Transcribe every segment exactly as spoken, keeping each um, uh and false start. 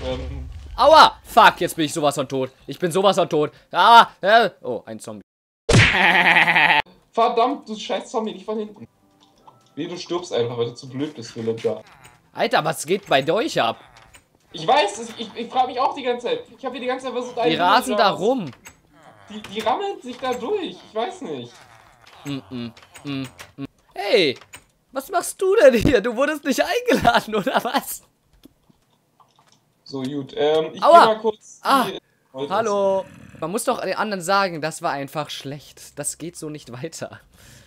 Ähm. Aua! Fuck, jetzt bin ich sowas von tot. Ich bin sowas von tot. Ah, äh. Oh, ein Zombie. Verdammt, du scheiß Zombie, nicht von hinten. Wie, du stirbst einfach, weil du zu blöd bist, Villager. Alter, was geht bei euch ab? Ich weiß, ich, ich, ich frage mich auch die ganze Zeit. Ich habe hier die ganze Zeit versucht, einen Die rasen Villager da aus- rum. Die, die rammeln sich da durch. Ich weiß nicht. Mm, mm, mm, mm. Hey, was machst du denn hier? Du wurdest nicht eingeladen, oder was? So, gut. Ähm, ich Aua! geh mal kurz. Ah, die- hallo. Man muss doch den anderen sagen, das war einfach schlecht. Das geht so nicht weiter.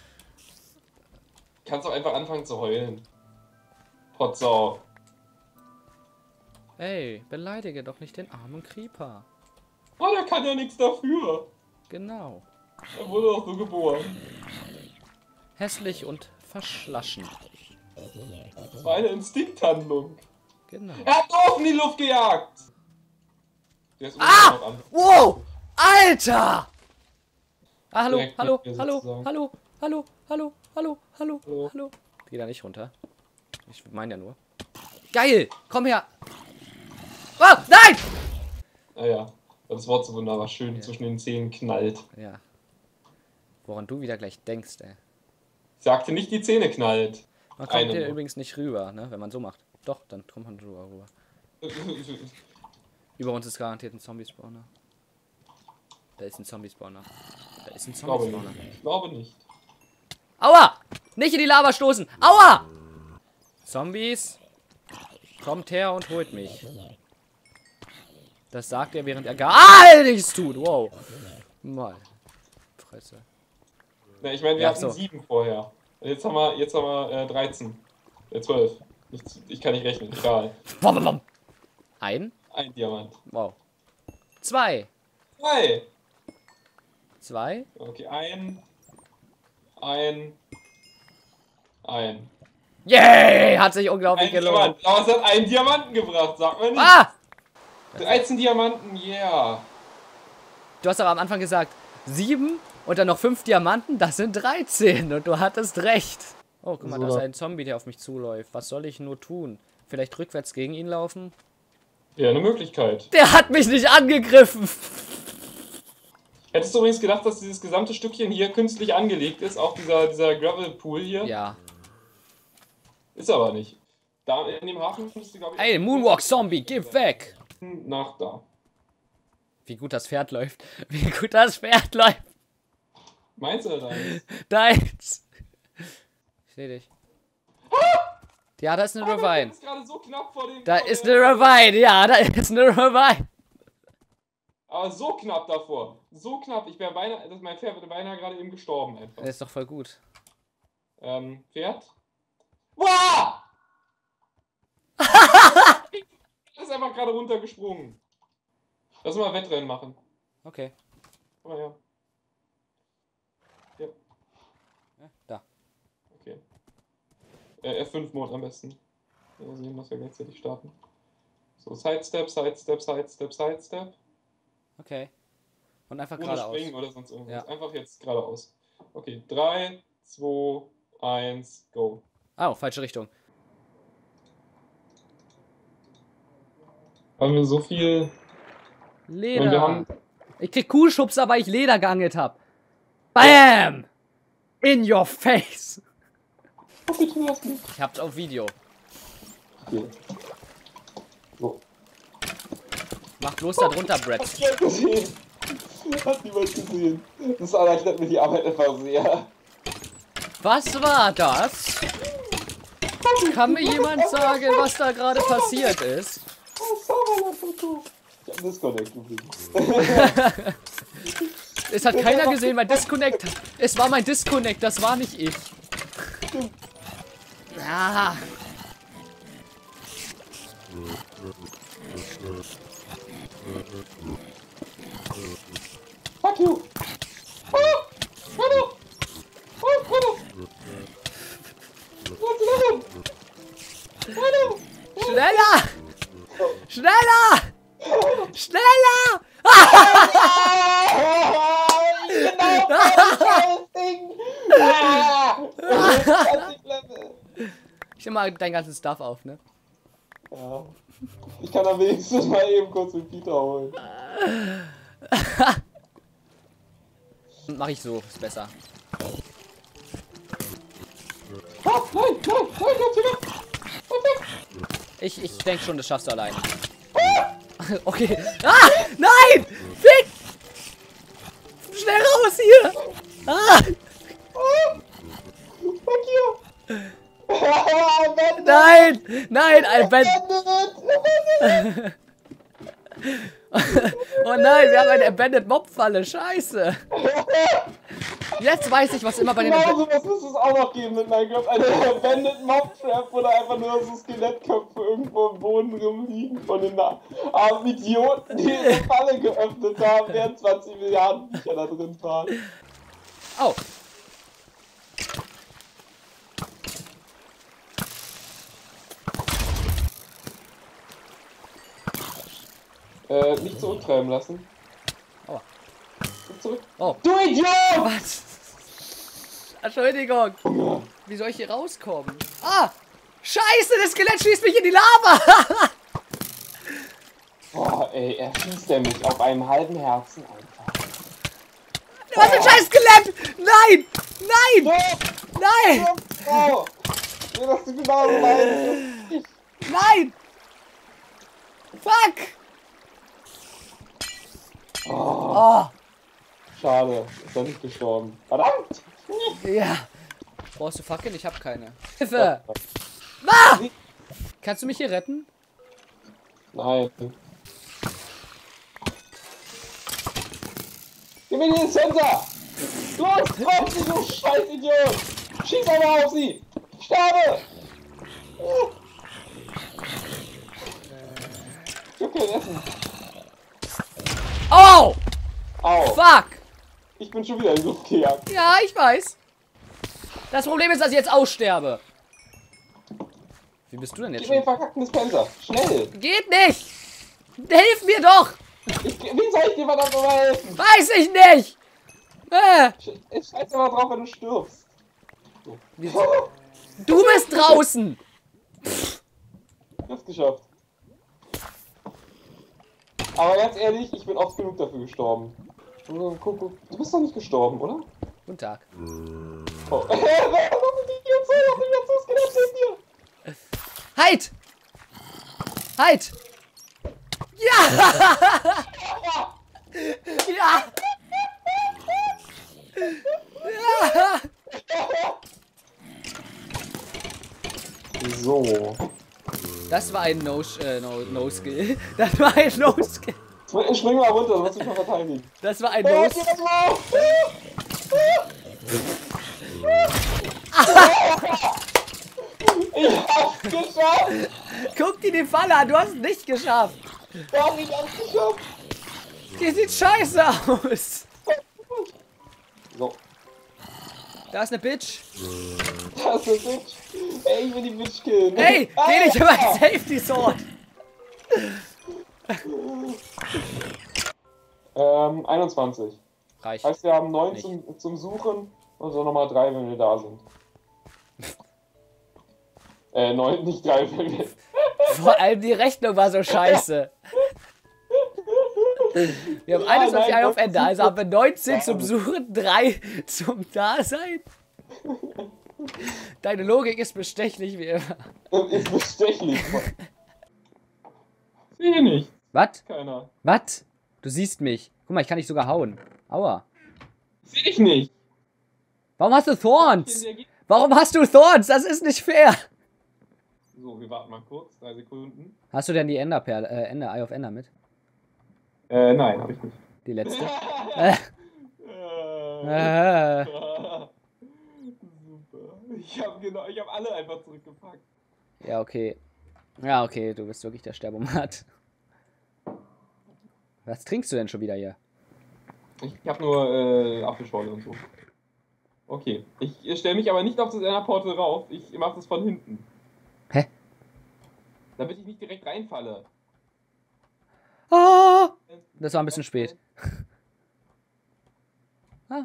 Kannst auch einfach anfangen zu heulen. Potsau. Hey, beleidige doch nicht den armen Creeper. Oh, der kann ja nichts dafür. Genau. Er wurde auch so geboren. Hässlich und verschlaschen. Das war eine Instinkthandlung. Genau. Er hat auf in die Luft gejagt. Der ist Ah! noch an. Wow! Alter! Ah, hallo, Direkt hallo, mit mir hallo, sozusagen. hallo, hallo, hallo, hallo, hallo, Hallo. hallo. Geh da nicht runter. Ich meine ja nur. Geil! Komm her! Oh, nein! Ah ja, das Wort so wunderbar schön Ja. zwischen den Zähnen knallt. Ja. Woran du wieder gleich denkst, ey. Ich sagte nicht, die Zähne knallt. Man kommt Eine hier nur. übrigens nicht rüber, ne? Wenn man so macht. Doch, dann kommt man rüber. rüber. Über uns ist garantiert ein Zombie-Spawner. Da ist ein Zombie-Spawner. Da ist ein Ich glaube Zombie-Spawner. nicht. Ich glaube nicht. Aua! Nicht in die Lava stoßen! Aua! Zombies, kommt her und holt mich. Das sagt er, während er gar nichts tut. Wow. Mal. Fresse. Ne, ich meine, wir Ja, hatten so. sieben vorher. Und jetzt haben wir, jetzt haben wir äh, dreizehn. Äh, zwölf. Ich, ich kann nicht rechnen, egal. Bom, bom, bom. Ein. Ein Diamant. Wow. Zwei. Zwei. Zwei. Okay, ein. Ein. Ein. Yay! Hat sich unglaublich Ein gelohnt. Diamant. Aber es hat einen Diamanten gebracht, sagt man nicht. Ah! dreizehn Diamanten, yeah. Du hast aber am Anfang gesagt, sieben und dann noch fünf Diamanten, das sind dreizehn. Und du hattest recht. Oh, guck mal, So. da ist ein Zombie, der auf mich zuläuft. Was soll ich nur tun? Vielleicht rückwärts gegen ihn laufen? Ja, eine Möglichkeit. Der hat mich nicht angegriffen. Hättest du übrigens gedacht, dass dieses gesamte Stückchen hier künstlich angelegt ist, auch dieser, dieser Gravel-Pool hier? Ja. Ist aber nicht. Da in dem Hafen müsste, glaube ich... Ey, Moonwalk-Zombie, gib weg. Nach da. Wie gut das Pferd läuft. Wie gut das Pferd läuft. Meinst du deins? Deins. Ich seh dich. Ja, da ist eine Ravine. ist gerade so knapp vor dem... Da vor ist der- eine Ravine. Ja, da ist eine Ravine. Aber so knapp davor. So knapp. Ich wäre beinahe... Das, mein Pferd wäre beinahe gerade eben gestorben einfach. Das ist doch voll gut. Ähm, Pferd? Wow! Das ist einfach gerade runtergesprungen. Lass mal Wettrennen machen. Okay. Komm mal her. Ja, Ja, da. okay. Äh, F fünf Mode am besten. Ja, sehen, dass wir gleichzeitig starten. So, Sidestep, Sidestep, Sidestep, Sidestep. Okay. Und einfach Ohne geradeaus. springen oder sonst irgendwas. Ja. Einfach jetzt geradeaus. Okay, drei, zwei, eins, go. Oh, falsche Richtung. Haben wir so viel... Leder. Und wir haben... Ich krieg Kuhschubser, weil ich Leder geangelt hab. Bam! In your face. Oh, bitte lass mich. Ich hab's auf Video. Okay. So. Mach bloß da drunter, Brett. Hast du gesehen? Hat niemand gesehen. Das erleichtert mir die Arbeit einfach sehr. Was war das? Kann mir jemand sagen, was da gerade passiert ist? Ich hab einen Disconnect übrigens. Es hat keiner gesehen, mein Disconnect. Es war mein Disconnect, das war nicht ich. Ah. Fuck you! Oh! Hallo! Oh, hallo! Was ist denn? Hallo! Schneller! Schneller! Schneller! Genau, das Ding! Ah! Ich nehme mal dein ganzes Stuff auf, ne? Ja. Ich kann am wenigstens mal eben kurz den Peter holen. Mach ich so, ist besser. Ah, nein, nein, nein, nein, nein. Ich, ich denke schon, das schaffst du alleine. Okay. Ah! Nein! Fick! Schnell raus hier! Ah! Fuck you! Nein! Nein! Ein Band. Oh nein, wir haben eine Abandoned Mob-Falle. Scheiße! Jetzt weiß ich, was immer bei den Genau Ab sowas muss es auch noch geben mit Minecraft. Eine Abandoned Mob Trap, oder einfach nur so Skelettköpfe irgendwo im Boden rumliegen von den armen Idioten, die eine Falle geöffnet haben, während zwanzig Milliarden Viecher da drin waren. Oh! Äh, nicht zurücktreiben lassen. Aua. Zurück. Oh. Du Idiot! Was? Entschuldigung. Wie soll ich hier rauskommen? Ah! Scheiße, das Skelett schießt mich in die Lava! Boah, ey, er schießt er mich auf einem halben Herzen einfach. Was für ein scheiß Skelett! Nein! Nein! Nein! Oh! Ja, dass du genau so leidest. Nein! Fuck! Oh, Oh! schade, ist er nicht gestorben. Verdammt! Ja. Brauchst du Fackeln? Ich hab keine. Hilfe! Ah! Kannst du mich hier retten? Nein. Gib mir den Center! Los, drauf sie, du Scheißidiot! Schieß aber auf sie! Ich sterbe! Ich hab kein Essen. Oh! Au! Fuck! Ich bin schon wieder in Luft gejagt. Ja, ich weiß. Das Problem ist, dass ich jetzt aussterbe. Wie bist du denn jetzt Gib mir den schon? verkackten Dispenser. Schnell! Geht nicht! Hilf mir doch! Ich, wie soll ich dir verdammt nochmal helfen? Weiß ich nicht! Äh, Ich scheiß aber drauf, wenn du stirbst. du bist draußen! Ich hab's geschafft. Aber ganz ehrlich, ich bin oft genug dafür gestorben. Guck, guck, du bist doch nicht gestorben, oder? Guten Tag. Oh. Warum sind die jetzt so? Warum sind die jetzt so Skelett hier? Halt! Halt! Ja! Ja! Ja! So. Das war ein No, äh, no, no Skill. Das war ein No Skill. Spring, spring mal runter, du musst dich mal verteidigen. Das war ein Oh, No geh Skill. das mal auf. Ich hab's geschafft! Guck dir die Falle an, du hast es nicht geschafft. Doch, ich hab's geschafft! Die sieht scheiße aus. So, Da ist eine Bitch. das ist eine Bitch. Ey, ich will die Bitch killen. Hey, Ah, geh nicht über ein Safety Sword. Ähm, einundzwanzig. Reicht. Heißt, wir haben neun Nicht. zum, zum Suchen und so nochmal drei, wenn wir da sind. äh, neun, nicht drei, wenn wir... Vor allem die Rechnung war so scheiße. Wir haben Ja, einundzwanzig nein, auf Ende, also haben wir neunzehn Ja. zum Suchen, drei zum Dasein. Deine Logik ist bestechlich wie immer. Das ist bestechlich. Sehe nicht. Was? Keiner. Was? Du siehst mich. Guck mal, ich kann dich sogar hauen. Aua. Sehe ich nicht. Warum hast du Thorns? Warum hast du Thorns? Das ist nicht fair. So, wir warten mal kurz. Drei Sekunden. Hast du denn die Enderperle, äh, Ender, Eye of Ender mit? Äh, nein, hab ich nicht. Die letzte? äh. Äh. Super. Ich habe genau, ich habe alle einfach zurückgepackt. Ja, okay. Ja, okay, du bist wirklich der Sterbomat. Was trinkst du denn schon wieder hier? Ich habe nur äh, Apfelschorle und so. Okay, ich stelle mich aber nicht auf das Enderportal rauf. Ich mache das von hinten. Hä? Damit ich nicht direkt reinfalle. Ah! Das war ein bisschen spät. Ah.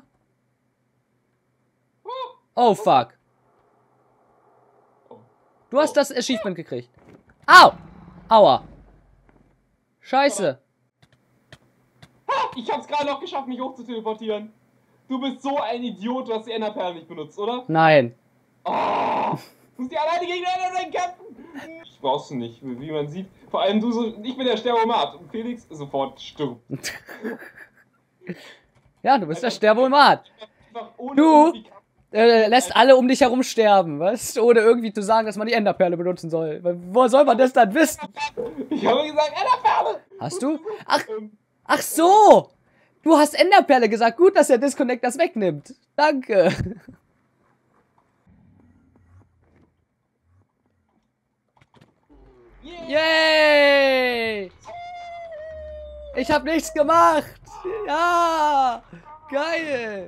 Oh, fuck. Du hast das Achievement gekriegt. Au! Aua. Scheiße. Ha, ich hab's gerade noch geschafft, mich hoch zu teleportieren. Du bist so ein Idiot, du hast die Enderperle nicht benutzt, oder? Nein. Oh, du musst die alleine gegen den Enderdragon kämpfen. Ich brauchst du nicht, wie man sieht. Vor allem du so, ich bin der Sterbomat und Felix sofort stirbt. Ja, du bist der Sterbomat. Du Du äh, lässt alle um dich herum sterben, weißt? Ohne irgendwie zu sagen, dass man die Enderperle benutzen soll. Wo soll man das dann wissen? Ich habe gesagt, Enderperle! Hast du? Ach, ach so! Du hast Enderperle gesagt. Gut, dass der Disconnect das wegnimmt. Danke. Yay! Ich habe nichts gemacht. Ja! Geil!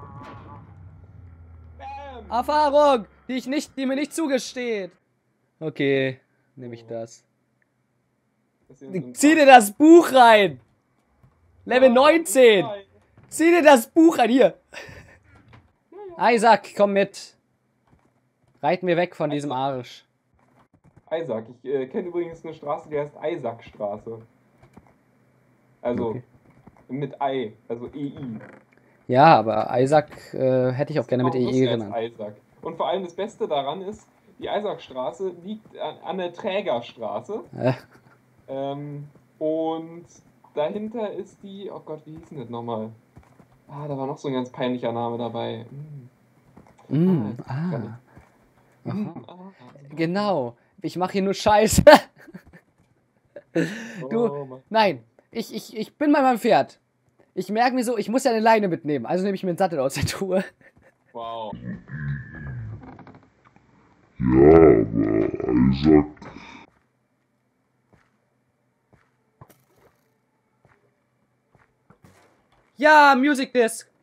Bam. Erfahrung, die ich nicht, die mir nicht zugesteht. Okay, nehme ich das. Zieh dir das Buch rein. Level neunzehn. Zieh dir das Buch rein. Hier. Isaac, komm mit. Reit mir weg von diesem Arsch. Isaac, ich äh, kenne übrigens eine Straße, die heißt Isaacstraße. Also Okay. mit I, also E I. Ja, aber Isaac äh, hätte ich auch gerne mit E I genannt. Isaac. Und vor allem das Beste daran ist, die Isaacstraße liegt an, an der Trägerstraße. Äh. Ähm, und dahinter ist die, oh Gott, wie hieß denn das nochmal? Ah, da war noch so ein ganz peinlicher Name dabei. Hm. Mm, Ah, ah. kann ich- Aha. Hm, ah. Genau. Ich mache hier nur Scheiße. Du, Oh, Mann. nein. Ich, ich, ich bin bei meinem Pferd. Ich merke mir so, ich muss ja eine Leine mitnehmen. Also nehme ich mir einen Sattel aus der Truhe. Wow. Ja, aber Isaac. Ja, Music Disc.